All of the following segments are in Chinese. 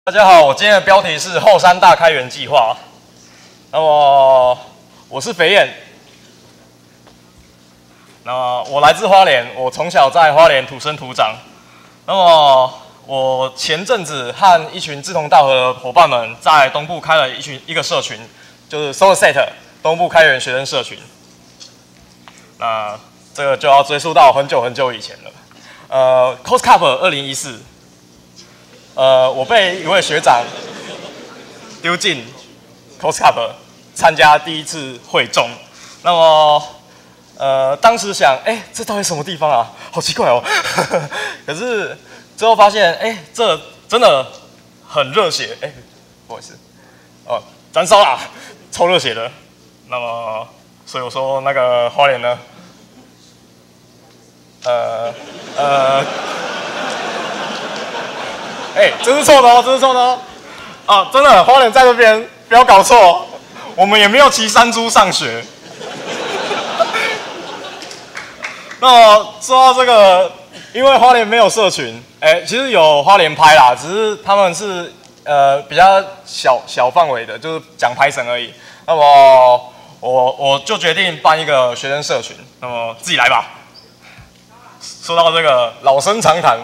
大家好，我今天的标题是后山大开源计划。那么我是肥燕，那么我来自花莲，我从小在花莲土生土长。那么我前阵子和一群志同道合的伙伴们在东部开了一个社群，就是 SolarSet 东部开源学生社群。那这个就要追溯到很久以前了。COSCUP 2014。我被一位学长丢进 COSCUP 参加第一次会众。那么，当时想，这到底什么地方啊？好奇怪哦。可是最后发现，这真的很热血。不好意思，燃烧啦，超热血的。那么，所以我说那个花莲呢，这是错的哦，这是错的哦。啊，真的，花莲在这边，不要搞错，我们也没有骑山猪上学。那说到这个，因为花莲没有社群，其实有花莲拍啦，只是他们是比较小范围的，就是讲 Python 而已。那么我就决定办一个学生社群，那么自己来吧。说到这个，老生常谈。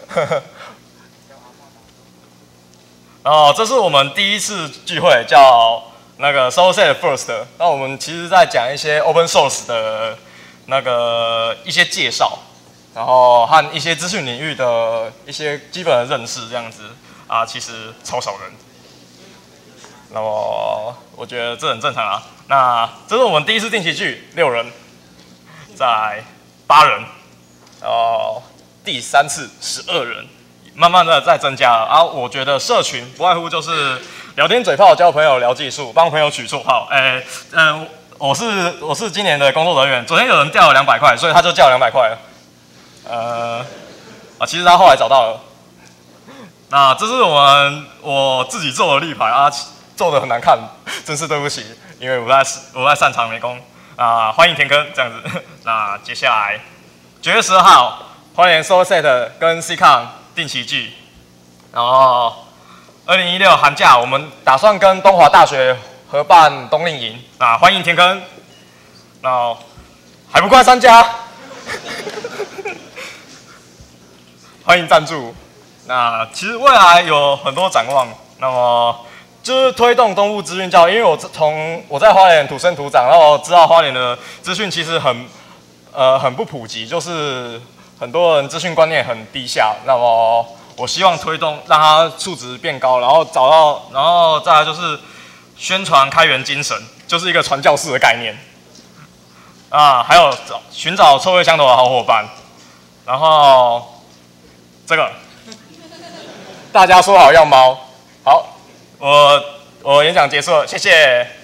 这是我们第一次聚会，叫那个 SolarSet First。那我们其实在讲一些 Open Source 的那个一些介绍，然后和一些资讯领域的一些基本的认识，这样子啊，其实超少人。那么我觉得这很正常啊。那这是我们第一次定期聚，6人，在8人，然后第3次12人。慢慢的在增加了啊！我觉得社群不外乎就是聊天嘴炮、交朋友、聊技术、帮朋友取绰号。我是今年的工作人员，昨天有人掉了200块，所以他就掉了200块了。其实他后来找到了。那这是我自己做的立牌啊，做的很难看，真是对不起，因为我在擅长美工啊，欢迎填坑这样子。那接下来9月12号，花莲 SolarSet 跟 CCon 定期聚，然后2016寒假我们打算跟东华大学合办冬令营，那欢迎填坑，那还不快参加，欢迎赞助。那其实未来有很多展望，那么就是推动东部资讯教育，因为我在花莲土生土长，然后知道花莲的资讯其实很不普及，就是很多人资讯观念很低下，那么我希望推动让它素质变高，然后再来就是宣传开源精神，就是一个传教士的概念啊，还有寻找臭味相投的好伙伴，然后这个大家说好要猫，好，我演讲结束了，谢谢。